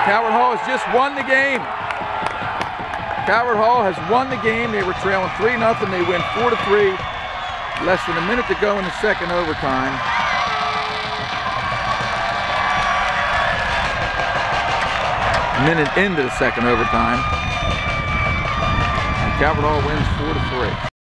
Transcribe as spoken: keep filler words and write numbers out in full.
Calvert Hall has just won the game. Calvert Hall has won the game. They were trailing three nothing. They win four to three. Less than a minute to go in the second overtime. Minute into the second overtime. And Calvert Hall wins four to three.